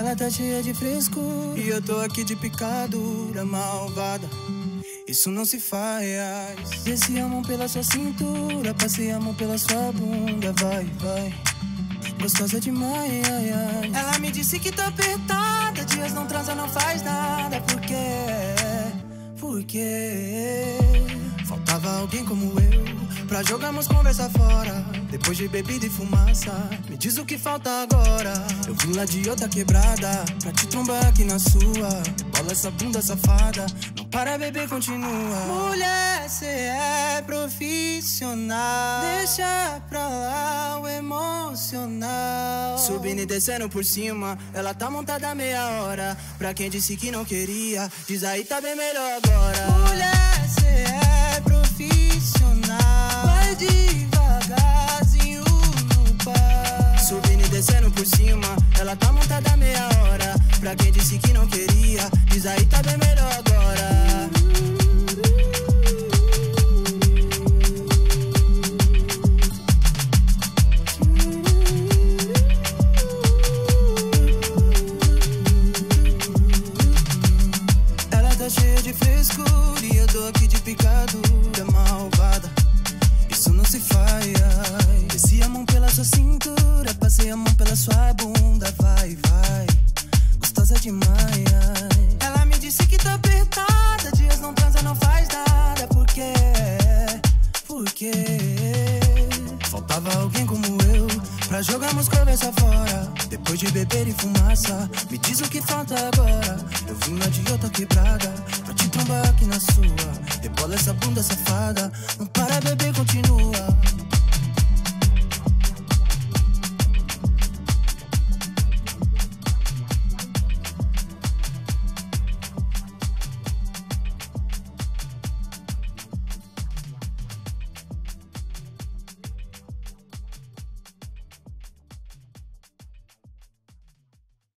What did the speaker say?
Ela tá cheia de frescura e eu tô aqui de picadura malvada. Isso não se faz. Desce a mão pela sua cintura, passei a mão pela sua bunda. Vai, vai, gostosa demais. Ela me disse que tá apertada, dias não transa, não faz nada. Por quê? Por quê? Faltava alguém como eu pra jogarmos conversa fora, depois de bebida e fumaça. Me diz o que falta agora. Eu vim lá de outra quebrada pra te trombar aqui na sua. Bola essa bunda safada, não para, bebê, continua. Mulher, cê é profissional, deixa pra lá o emocional. Subindo e descendo por cima, ela tá montada meia hora. Pra quem disse que não queria, diz aí tá bem melhor agora. Mulher, cê é profissional, vai devagarzinho no par. Subindo e descendo por cima, ela tá montada meia hora. Pra quem disse que não queria, diz aí tá bem melhor agora. Ela tá cheia de frescura e eu tô aqui de picadura malvada. Isso não se faz. Desci a mão pela sua cintura, passei a mão pela sua bunda. Vai, vai, gostosa demais. Ela me disse que tá apertada, dias não transa, não faz nada. Por quê? Por quê? Faltava alguém como eu pra jogarmos conversa fora, depois de beber e fumaça. Me diz o que falta agora. Eu vim lá de outra quebrada pra te trombar aqui na sua. Rebola essa bunda safada, não para, bebê, continua.